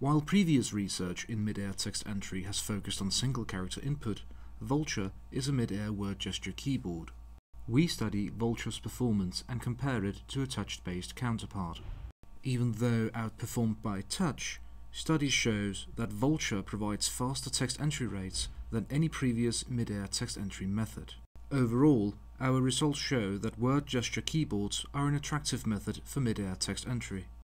While previous research in midair text entry has focused on single character input, Vulture is a midair word gesture keyboard. We study Vulture's performance and compare it to a touch-based counterpart. Even though outperformed by touch, studies shows that Vulture provides faster text entry rates than any previous midair text entry method. Overall, our results show that word gesture keyboards are an attractive method for midair text entry.